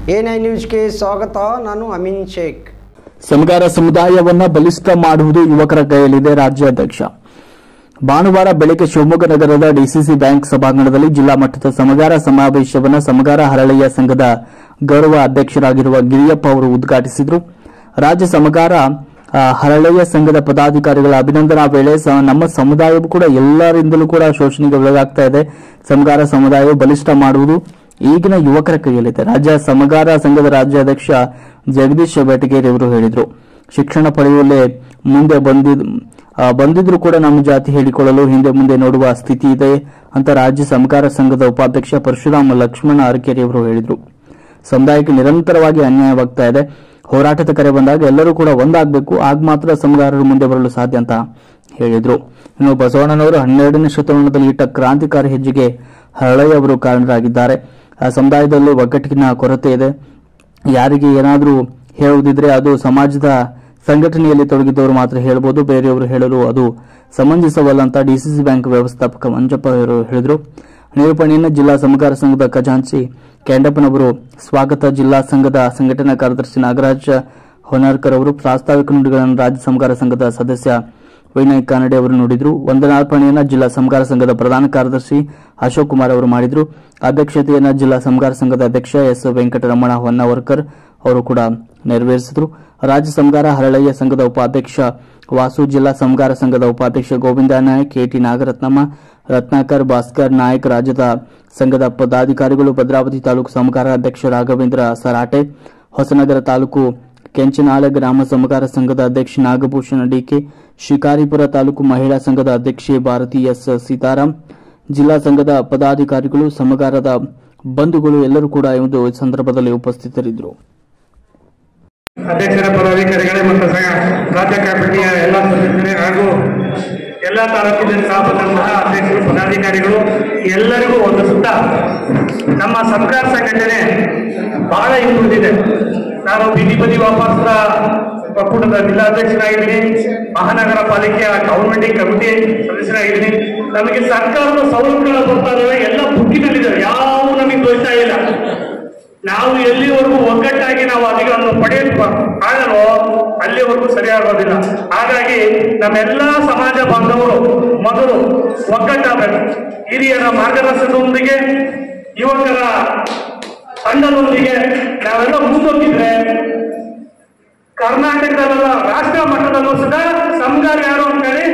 A9 ನ್ಯೂಸ್ಗೆ ಸ್ವಾಗತ. ನಾನು ಅಮೀನ್ ಶೇಖ್. ಸಮಗಾರ ಸಮುದಾಯವನ್ನು ಬಲಿಷ್ಠ ಮಾಡುವುದು ಯುವಕರ ಕೈಯಲ್ಲಿದೆ. ರಾಜ್ಯಾಧ್ಯಕ್ಷ ಭಾನುವಾರ ಬೆಳಗ್ಗೆ ಶಿವಮೊಗ್ಗ ನಗರದ ಡಿಸಿಸಿ ಬ್ಯಾಂಕ್ ಸಭಾಂಗಣದಲ್ಲಿ ಜಿಲ್ಲಾ ಮಟ್ಟದ ಸಮಗಾರ ಸಮಾವೇಶವನ್ನು ಸಮಗಾರ ಹರಳಯ್ಯ ಸಂಘದ ಗೌರವ ಅಧ್ಯಕ್ಷರಾಗಿರುವ ಗಿರಿಯಪ್ಪ ಅವರು ಉದ್ಘಾಟಿಸಿದರು. ರಾಜ್ಯ ಸಮಗಾರ ಹರಳಯ್ಯ ಸಂಘದ ಪದಾಧಿಕಾರಿಗಳ ಅಭಿನಂದನಾ ವೇಳೆ ನಮ್ಮ ಸಮುದಾಯವು ಕೂಡ ಎಲ್ಲರಿಂದಲೂ ಕೂಡ ಶೋಷಣೆಗೆ ಒಳಗಾಗ್ತಾ ಇದೆ. ಸಮಗಾರ ಸಮುದಾಯವು ಬಲಿಷ್ಠ ಮಾಡುವುದು ಈಗಿನ ಯುವಕರ ಕೈಯಲ್ಲಿದೆ. ರಾಜ್ಯ ಸಮಗಾರ ಸಂಘದ ರಾಜ್ಯಾಧ್ಯಕ್ಷ ಜಗದೀಶ್ ಬೆಟಗೇರಿ ಅವರು ಹೇಳಿದರು. ಶಿಕ್ಷಣ ಪಡೆಯುವಲ್ಲೇ ಮುಂದೆ ಬಂದಿದ್ರು ಕೂಡ ನಮ್ಮ ಜಾತಿ ಹೇಳಿಕೊಳ್ಳಲು ಹಿಂದೆ ಮುಂದೆ ನೋಡುವ ಸ್ಥಿತಿ ಇದೆ ಅಂತ ರಾಜ್ಯ ಸಮಗಾರ ಸಂಘದ ಉಪಾಧ್ಯಕ್ಷ ಪರಶುರಾಮ ಲಕ್ಷ್ಮಣ ಅರಕೇರಿ ಅವರು ಹೇಳಿದರು. ಸಮುದಾಯಕ್ಕೆ ನಿರಂತರವಾಗಿ ಅನ್ಯಾಯವಾಗ್ತಾ ಇದೆ. ಹೋರಾಟದ ಕರೆ ಬಂದಾಗ ಎಲ್ಲರೂ ಕೂಡ ಒಂದಾಗಬೇಕು, ಆಗ ಮಾತ್ರ ಸಮಗಾರರು ಮುಂದೆ ಬರಲು ಸಾಧ್ಯ ಅಂತ ಹೇಳಿದರು. ಇನ್ನು ಬಸವಣ್ಣನವರು 12ನೇ ಶತಮಾನದಲ್ಲಿ ಇಟ್ಟ ಕ್ರಾಂತಿಕಾರಿ ಹೆಜ್ಜೆಗೆ ಹರಳಯ್ಯ ಅವರು ಕಾರಣರಾಗಿದ್ದಾರೆ. ಆ ಸಮುದಾಯದಲ್ಲಿ ಒಗ್ಗಟ್ಟಿನ ಕೊರತೆ ಇದೆ. ಯಾರಿಗೆ ಏನಾದರೂ ಹೇಳುವುದಿದ್ರೆ ಅದು ಸಮಾಜದ ಸಂಘಟನೆಯಲ್ಲಿ ತೊಡಗಿದ್ದವರು ಮಾತ್ರ ಹೇಳಬಹುದು, ಬೇರೆಯವರು ಹೇಳಲು ಅದು ಸಮಂಜಸವಲ್ಲ ಅಂತ ಡಿಸಿಸಿ ಬ್ಯಾಂಕ್ ವ್ಯವಸ್ಥಾಪಕ ಮಂಜಪ್ಪ ಅವರು ಹೇಳಿದರು. ನಿರೂಪಣೆಯನ್ನು ಜಿಲ್ಲಾ ಸಮಗಾರ ಸಂಘದ ಖಜಾಂಚಿ ಕ್ಯಾಂಡಪ್ಪನವರು ಸ್ವಾಗತ, ಜಿಲ್ಲಾ ಸಂಘದ ಸಂಘಟನಾ ಕಾರ್ಯದರ್ಶಿ ನಾಗರಾಜ್ ಹೊನಾರ್ಕರ್ ಅವರು ಪ್ರಾಸ್ತಾವಿಕ ನುಡಿಗಳನ್ನು ರಾಜ್ಯ ಸಮಗಾರ ಸಂಘದ ಸದಸ್ಯ ವಿನಯ್ ಕಾನಡೆ ಅವರು ನುಡಿದರು. ವಂದನಾರ್ಪಣೆಯನ್ನು ಜಿಲ್ಲಾ ಸಮಗಾರ ಸಂಘದ ಪ್ರಧಾನ ಕಾರ್ಯದರ್ಶಿ ಅಶೋಕ್ ಕುಮಾರ್ ಅವರು ಮಾಡಿದರು. ಅಧ್ಯಕ್ಷತೆಯನ್ನು ಜಿಲ್ಲಾ ಸಮಗಾರ ಸಂಘದ ಅಧ್ಯಕ್ಷ ಎಸ್ ವೆಂಕಟರಮಣ ಹೊನ್ನವರ್ಕರ್ ಅವರು ಕೂಡ ನೆರವೇರಿಸಿದರು. ರಾಜ್ಯ ಸಮಗಾರ ಹರಳಯ್ಯ ಸಂಘದ ಉಪಾಧ್ಯಕ್ಷ ವಾಸು, ಜಿಲ್ಲಾ ಸಮಗಾರ ಸಂಘದ ಉಪಾಧ್ಯಕ್ಷ ಗೋವಿಂದ ನಾಯಕ್, ಕೆಟಿ ನಾಗರತ್ನಮ್ಮ, ರತ್ನಾಕರ್, ಭಾಸ್ಕರ್ ನಾಯಕ್, ರಾಜ್ಯದ ಸಂಘದ ಪದಾಧಿಕಾರಿಗಳು, ಭದ್ರಾವತಿ ತಾಲೂಕು ಸಮಗಾರ ಅಧ್ಯಕ್ಷ ರಾಘವೇಂದ್ರ ಸರಾಟೆ, ಹೊಸನಗರ ತಾಲೂಕು ಕೆಂಚನಾಳ ಗ್ರಾಮ ಸಮಗಾರ ಸಂಘದ ಅಧ್ಯಕ್ಷ ನಾಗಭೂಷಣ ಡಿಕೆ, ಶಿಕಾರಿಪುರ ತಾಲೂಕು ಮಹಿಳಾ ಸಂಘದ ಅಧ್ಯಕ್ಷೆ ಭಾರತಿ ಎಸ್ ಸೀತಾರಾಮ್, ಜಿಲ್ಲಾ ಸಂಘದ ಪದಾಧಿಕಾರಿಗಳು, ಸಮಗಾರದ ಬಂಧುಗಳು ಎಲ್ಲರೂ ಕೂಡ ಈ ಒಂದು ಸಂದರ್ಭದಲ್ಲಿ ಉಪಸ್ಥಿತರಿದ್ದರು. ಅಧ್ಯಕ್ಷರ ಪದಾಧಿಕಾರಿಗಳೇ ಮತ್ತು ರಾಜ್ಯ ಕಮಿಟಿಯ ಎಲ್ಲ ಸದಸ್ಯರೇ ಹಾಗೂ ಎಲ್ಲ ತಾಲೂಕಿನ ಸಹಬಂಧಂತಹ ಅಧ್ಯಕ್ಷರು ಪದಾಧಿಕಾರಿಗಳು ಎಲ್ಲರಿಗೂ ಒಂದು ಸುತ್ತ ನಮ್ಮ ಸಮಗಾರ ಸಂಘಟನೆ ಬಹಳ ಹಿಂದುಳಿದಿದೆ. ನಾನು ಬೀದಿ ವ್ಯಾಪಾರಸ್ಥರ ಒಕ್ಕೂಟದ ಜಿಲ್ಲಾಧ್ಯಕ್ಷರಾಗಿದ್ದೀನಿ, ಮಹಾನಗರ ಪಾಲಿಕೆಯ ಗವರ್ಮೆಂಟಿಂಗ್ ಕಮಿಟಿ ಸದಸ್ಯರಾಗಿದ್ದೀನಿ. ನಮಗೆ ಸರ್ಕಾರದ ಸವಲತ್ತುಗಳು ಬರ್ತಾ ಇದ್ದಾವೆ, ಎಲ್ಲ ಬುಕ್ಕಿನಲ್ಲಿದ್ದಾವೆ, ಯಾವ ನಮಗೆ ದೊರೆತಾ ಇಲ್ಲ. ನಾವು ಎಲ್ಲಿವರೆಗೂ ಒಗ್ಗಟ್ಟಾಗಿ ನಾವು ಅಧಿಕಾರವನ್ನು ಪಡೆಯಲು ಆಗಲೋ ಅಲ್ಲಿವರೆಗೂ ಸರಿಯಾಗೋದಿಲ್ಲ. ಹಾಗಾಗಿ ನಮ್ಮೆಲ್ಲ ಸಮಾಜ ಬಾಂಧವರು ಮೊದಲು ಒಗ್ಗಟ್ಟಾಗಬೇಕು. ಹಿರಿಯರ ಮಾರ್ಗದರ್ಶನದೊಂದಿಗೆ, ಯುವಕರ ತಂಡದೊಂದಿಗೆ ನಾವೆಲ್ಲ ಮುಂದೋಗಿದ್ರೆ ಕರ್ನಾಟಕದಲ್ಲ ರಾಷ್ಟ್ರ ಮಟ್ಟದಲ್ಲೂ ಸಹ ಸಮಗಾರ ಯಾರು ಅಂತೇಳಿ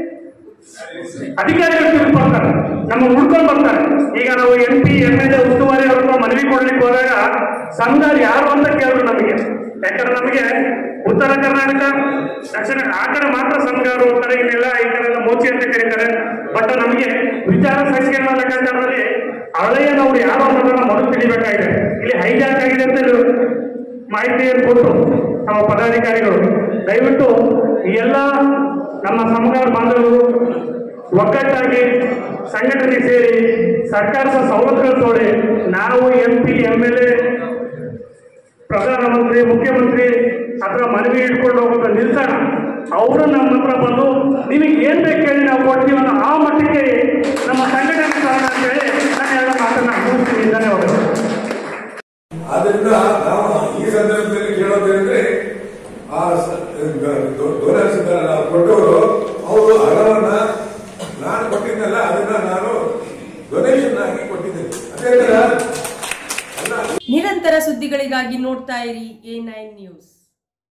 ಅಧಿಕಾರಿಗಳು ತಿಳ್ಕೊಳ್ತಾರೆ, ನಮಗೆ ಉಳ್ಕೊಂಡು ಬರ್ತಾರೆ. ಈಗ ನಾವು MP MLA ಉಸ್ತುವಾರಿ ಅವ್ರನ್ನ ಮನವಿ ಕೊಡ್ಲಿಕ್ಕೆ ಹೋದಾಗ ಸಮಗಾರ ಯಾರು ಅಂತ ಕೇಳಿದ್ರು ನಮಗೆ. ಯಾಕಂದ್ರೆ ನಮಗೆ ಉತ್ತರ ಕರ್ನಾಟಕ, ದಕ್ಷಿಣ ಆ ಕಡೆ ಮಾತ್ರ ಸಮಗಾರ ಹೋಗ್ತಾರೆ, ಇನ್ನೆಲ್ಲ ಈ ಕಡೆ ಎಲ್ಲ ಮೋಚಿ ಅಂತ ಕರೀತಾರೆ. ಬಟ್ ನಮಗೆ ವಿಚಾರ ಸಂಸ್ಕರಣ ಲೆಕ್ಕಾಚಾರದಲ್ಲಿ ಹಳೆಯನವರು ಯಾರು ಅನ್ನೋದನ್ನ ಮೊದಲು ತಿಳಿಬೇಕಾಗಿದೆ. ಇಲ್ಲಿ ಹೈಜಾಕ್ ಆಗಿದೆ ಅಂತ ಮಾಹಿತಿಯನ್ನು ಕೊಟ್ಟು ನಮ್ಮ ಪದಾಧಿಕಾರಿಗಳು ದಯವಿಟ್ಟು ಈ ಎಲ್ಲ ನಮ್ಮ ಸಮಗಾರ ಬಾಂಧವರು ಒಗ್ಗಟ್ಟಾಗಿ ಸಂಘಟನೆ ಸೇರಿ ಸರ್ಕಾರದ ಸವಲತ್ತುಗಳು ತೋಡಿ ನಾವು MP MLA ಪ್ರಧಾನಮಂತ್ರಿ ಮುಖ್ಯಮಂತ್ರಿ ಹತ್ರ ಮನವಿ ಇಟ್ಕೊಂಡು ಹೋಗೋದು ನಿಲ್ಸೋಣ. ಅವರು ನಮ್ಮ ಹತ್ರ ಬಂದು ನಿಮಗೆ ಏನ್ ಬೇಕು ಹೇಳಿ ನಾವು ಕೊಡ್ತೀವಿ ಅನ್ನೋ ಆ ಮಟ್ಟಿಗೆ ನಮ್ಮ ಸಂಘಟನೆ ಕಾರಣ ಅಂತ ಹೇಳಿ ನಾನು ಎಲ್ಲ ಮಾತನ್ನ ಮುಗಿಸ್ತೀನಿ. ಧನ್ಯವಾದಗಳು. ಆದ್ರಿಂದ ನಾವು ಈ ಸಂದರ್ಭದಲ್ಲಿ ಕೇಳೋದೇಂದ್ರೆ ಆ ಡೊನೇಷನ್ ಕೊಟ್ಟವರು ಅವರು ಹಣವನ್ನ ನಾನು ಕೊಟ್ಟಿದ್ದಲ್ಲ, ಅದನ್ನ ನಾನು ಡೊನೇಷನ್ ಆಗಿ ಕೊಟ್ಟಿದ್ದೇನೆ. ಅದೇ ತರ ನಿರಂತರ ಸುದ್ದಿಗಳಿಗಾಗಿ ನೋಡ್ತಾ ಇರಿ A9 ನ್ಯೂಸ್.